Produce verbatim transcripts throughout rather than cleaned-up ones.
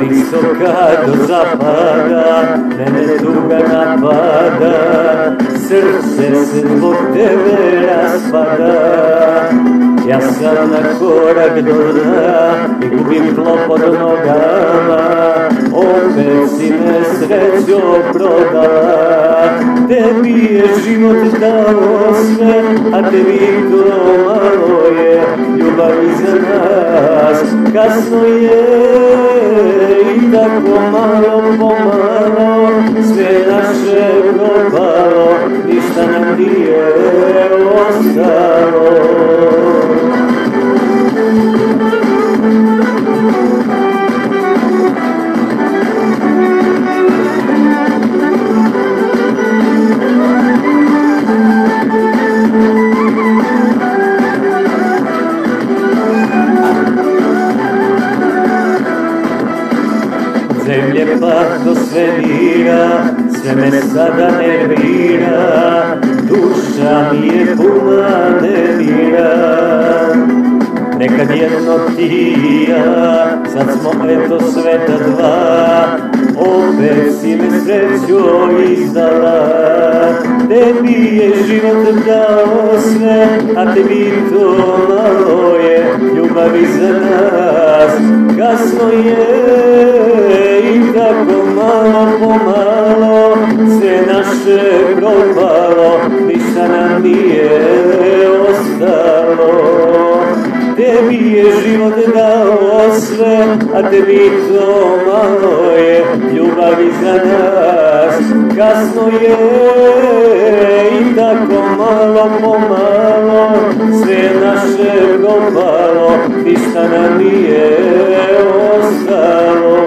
istoka do zapada, mene tuga napada, srce se zbog tebe raspada. Ja sam na korak do dna i gubim tlo pod nogama, opet si me srećo prodala. Tebi je život dao sve, a tebi to malo je, ljubavi za nas kasno je. I tako malo po malo sve naše propalo, ništa nam nije ostalo. Zemlje pa do svemira, sve me sada nervira, duša mi je puna nemira. Nekad jedno ti i ja, sad smo eto sveta dva, opet si me srećo izdala. Tebi je život dao sve, a tebi to malo je, ljubavi za nas kasno je. I tako malo po malo sve naše propalo, ništa nam nije ostalo. Tebi je život dao sve, a tebi to malo je, ljubavi za nas kasno je. I tako malo po malo sve naše propalo, ništa nam nije ostalo.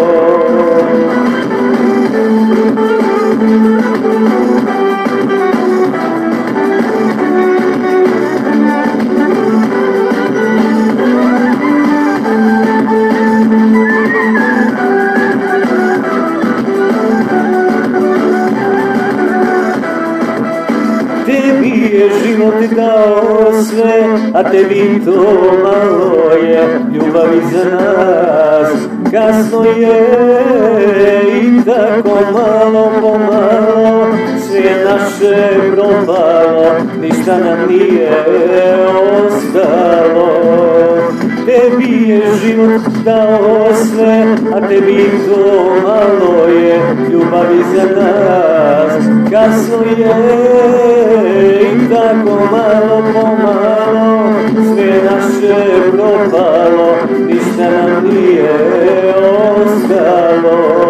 Tebi je život dao sve, a tebi to malo je, ljubavi za nas kasno je. I tako malo po malo sve naše propalo, ništa nam nije ostalo. Tebi je život dao sve, a tebi to malo je, ljubavi za nas kasno je. I tako malo po malo sve naše propalo, ništa nam nije ostalo.